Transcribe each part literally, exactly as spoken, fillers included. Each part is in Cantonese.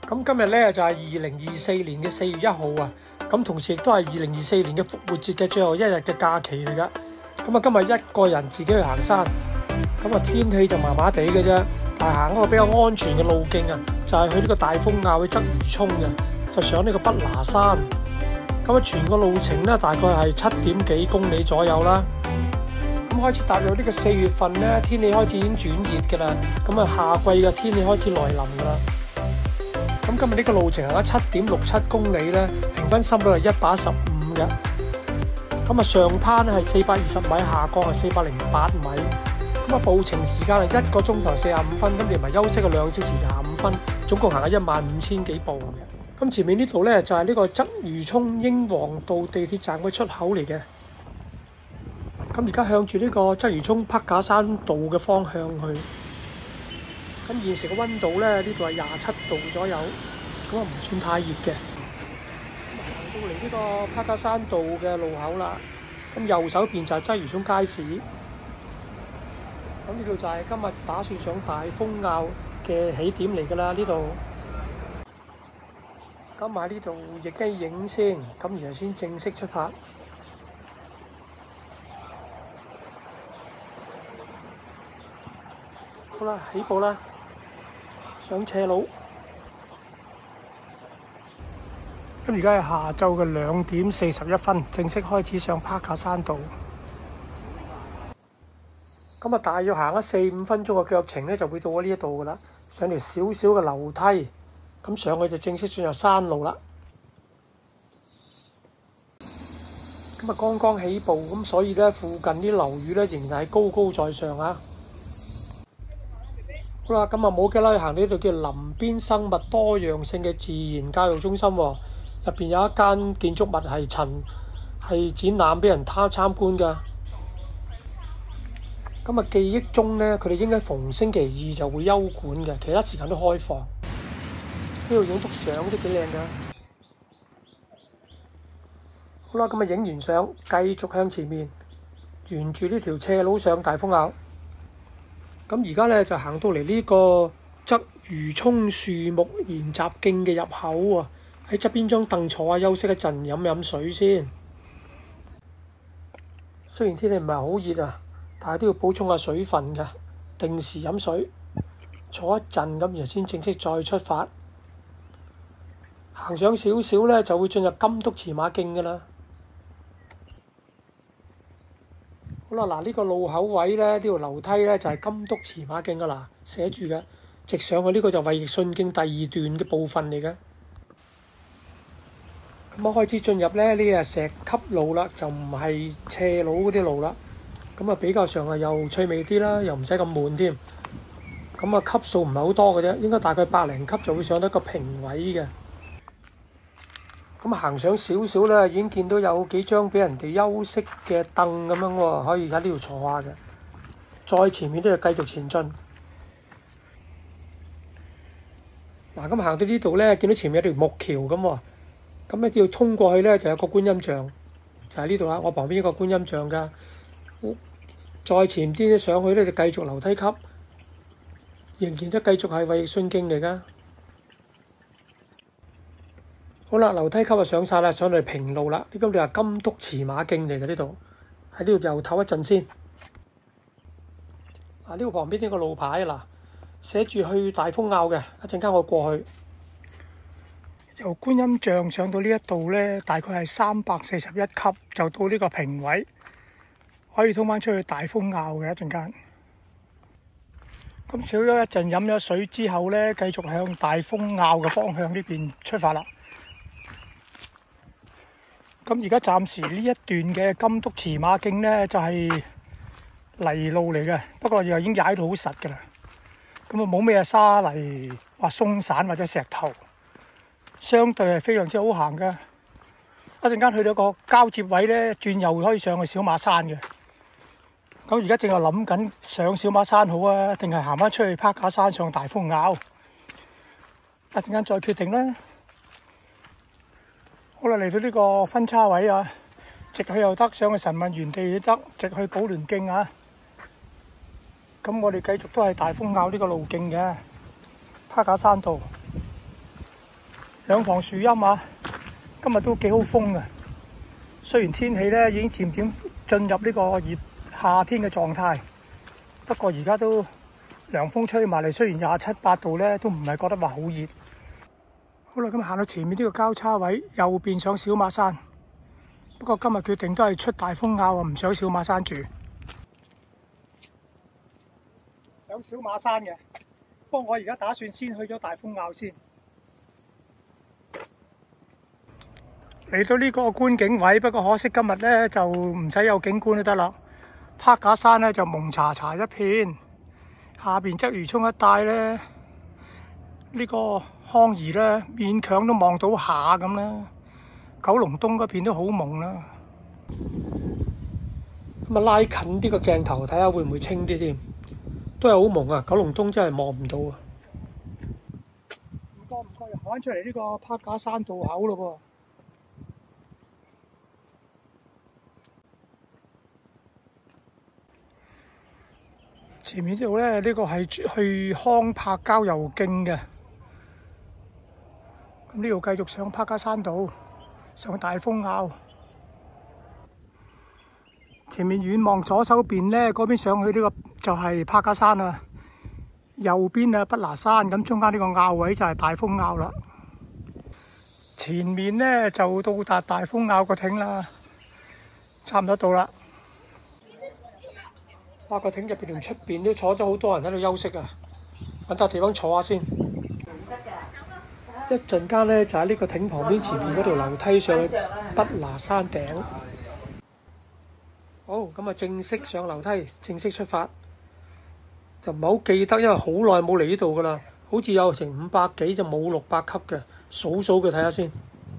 咁今日咧就係二零二四年嘅四月一號啊，咁同時亦都係二零二四年嘅復活節嘅最後一日嘅假期嚟噶。咁啊，今日一個人自己去行山，咁啊天氣就麻麻地嘅啫，但係行一個比較安全嘅路徑啊，就係去呢個大風坳去鰂魚涌嘅，就上呢個北拿山。咁啊，全個路程咧大概係七點幾公里左右啦。咁開始踏入呢個四月份咧，天氣開始已經轉熱㗎啦。咁啊，夏季嘅天氣開始來臨㗎啦。咁今日呢個路程行咗七點六七公里咧，平均心率係一百一十五嘅。咁啊，上攀係四百二十米，下降係四百零八米。咁啊，步程時間係一個鐘頭四十五分，咁連埋休息嘅兩小時廿五分，總共行咗一萬五千幾步嘅。咁前面呢度咧就係呢個鰂魚涌英皇道地鐵站嘅出口嚟嘅。咁而家向住呢個鰂魚涌柏架山道嘅方向去。咁現時嘅溫度咧，呢度係廿七度左右，咁啊唔算太熱嘅。行到嚟呢個柏架山道嘅路口啦，咁右手邊就係鰂魚涌街市。咁呢度就係今日打算上大風坳嘅起點嚟㗎啦，呢度。咁喺呢度影一影先，咁然後先正式出發。好啦，起步啦，上斜路。咁而家係下晝嘅兩點四十一分，正式開始上柏架山道。咁啊，大約行咗四五分鐘嘅腳程咧，就會到咗呢一度噶啦。上條少少嘅樓梯。咁上去就正式進入山路啦。咁啊，剛剛起步，咁所以咧附近啲樓宇咧仍然係高高在上啊。好啦，咁啊冇幾耐行到呢度叫林邊生物多樣性嘅自然教育中心喎，入邊有一間建築物係陳係展覽俾人參參觀㗎。咁啊，記憶中咧，佢哋應該逢星期二就會休館嘅，其他時間都開放。呢度影幅相都幾靚㗎。好啦，咁啊影完相，繼續向前面，沿住呢條斜路上大風坳。咁而家咧就行到嚟呢個鰂魚涌樹木研習徑嘅入口喎，喺側邊張凳坐下休息一陣，飲飲水先。雖然天氣唔係好熱啊，但係都要補充下水分㗎，定時飲水。坐一陣咁，然後先正式再出發。行上少少咧，就會進入金督馳馬徑㗎啦。好啦，嗱、這、呢個路口位咧，呢條樓梯咧就係金督馳馬徑㗎啦，寫住嘅。直上去呢個就衛奕信徑第二段嘅部分嚟嘅。咁我開始進入咧呢個石級路啦，就唔係斜路嗰啲路啦。咁啊比較上啊又趣味啲啦，又唔使咁悶添。咁啊級數唔係好多嘅啫，應該大概百零級就會上到一個平位嘅。咁行上少少咧，已經見到有幾張俾人哋休息嘅凳咁樣喎，可以喺呢度坐下嘅。再前面都要繼續前進。嗱，咁行到呢度咧，見到前面有條木橋咁喎，咁咧要通過去咧，就有個觀音像，就喺呢度啦。我旁邊一個觀音像㗎。再前啲上去咧，就繼續樓梯級，仍然都繼續係衛奕信徑嚟㗎。好啦，樓梯級就上晒啦，上嚟平路啦。呢個就係金督馳馬徑嚟嘅呢度，喺呢度又唞一陣先。嗱，呢個旁邊呢個路牌嗱，寫住去大風坳嘅，一陣間我過去。由觀音像上到呢一度咧，大概係三百四十一級，就到呢個平位，可以通返出去大風坳嘅一陣間。咁少咗一陣飲咗水之後咧，繼續向大風坳嘅方向呢邊出發啦。咁而家暫時呢一段嘅金督馳馬徑咧，就係泥路嚟嘅，不過又已經踩到好實㗎啦。咁啊冇咩沙泥或鬆散或者石頭，相對係非常之好行嘅。一陣間去到個交接位咧，轉右可以上去小馬山嘅。咁而家正係諗緊上小馬山好啊，定係行翻出去柏架山上大風坳？一陣間再決定啦。好啦，嚟到呢個分叉位啊，直去又得，上去神問園地又得，直去寶蓮徑啊。咁我哋繼續都係大風坳呢個路徑嘅，柏架山道。 兩旁樹蔭啊，今日都幾好風啊。雖然天氣咧已經漸漸進入呢個熱夏天嘅狀態，不過而家都涼風吹埋嚟，雖然廿七八度咧，都唔係覺得話好熱。好啦，咁行到前面呢個交叉位，右邊上小馬山。不過今日決定都係出大風坳啊，唔上小馬山住。上小馬山嘅，不過我而家打算先去咗大風坳先。嚟到呢個觀景位，不過可惜今日咧就唔使有景觀都得啦。柏架山咧就蒙查查一片，下邊鰂魚涌一帶咧，呢個康怡咧勉強都望到下咁啦。九龍東嗰邊都好蒙啦。咁啊拉近啲個鏡頭睇下會唔會清啲添，都係好蒙啊！九龍東真係望唔到啊！唔該唔該，行翻出嚟呢個柏架山道口咯噃。前面呢度咧，呢、呢個係去康柏郊遊徑嘅。咁呢度繼續上柏架山道，上大風坳。前面遠望左手邊咧，嗰邊上去呢個就係柏架山啊。右邊啊，畢拿山，咁中間呢個坳位就係大風坳啦。前面咧就到達大風坳個亭啦，差唔多到啦。哇！個亭入邊同出邊都坐咗好多人喺度休息啊，揾笪地方坐下先。一陣間咧就喺呢個亭旁邊前面嗰條樓梯上去畢拿山頂。好，咁啊正式上樓梯，正式出發。就唔係好記得，因為好耐冇嚟呢度噶啦，好似有成五百幾就冇六百級嘅，數數佢睇下先。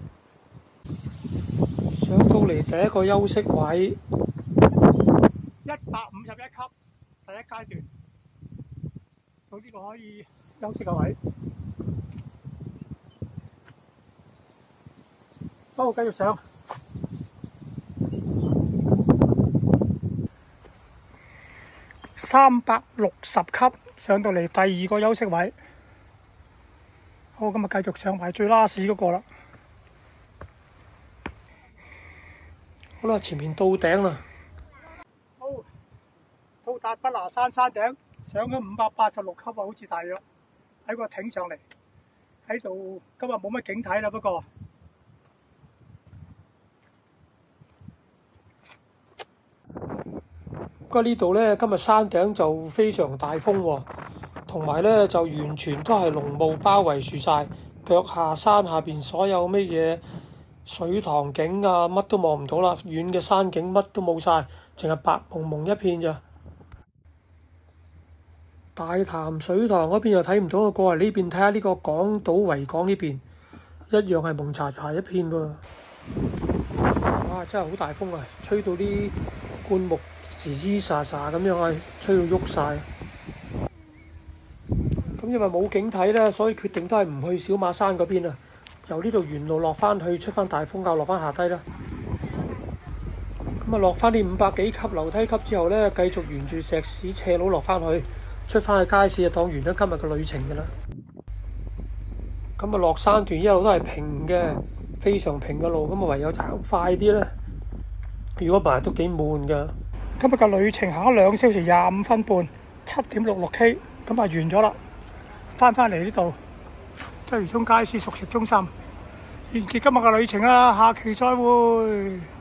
上到嚟第一個休息位，一百五十一級，第一階段，到呢個可以休息嘅位。好，繼續上。三百六十級，上到嚟第二個休息位。好，咁啊繼續上埋最拉屎嗰個啦。好啦，前面到頂啦。好，到達畢拿山山頂，上咗五百八十六級啊，好似大約喺個艇上嚟。喺度今日冇乜景睇啦，不過。不過呢度咧，今日山頂就非常大風喎，同埋咧就完全都係濃霧包圍住晒，腳下山下邊所有乜嘢水塘景啊，乜都望唔到啦，遠嘅山景乜都冇晒，淨係白蒙蒙一片咋。大潭水塘嗰邊又睇唔到，過嚟呢邊睇下呢個港島維港呢邊，一樣係蒙查查一片喎。哇！真係好大風啊，吹到啲灌木吱吱沙沙咁樣啊，吹到喐晒。咁因為冇景睇咧，所以決定都係唔去小馬山嗰邊啊。由呢度沿路落翻去，出翻大風坳，落翻下低啦。咁啊，落翻啲五百幾級樓梯級之後咧，繼續沿住石屎斜路落翻去，出翻去街市就當完咗今日嘅旅程㗎啦。咁啊，落山段一路都係平嘅，非常平嘅路，咁啊唯有行快啲啦。如果唔係都幾悶㗎。今日嘅旅程行咗兩小時廿五分半，七點六六 K， 咁啊完咗啦。翻返嚟呢度，鰂魚涌街市熟食中心，完結今日嘅旅程啦，下期再會。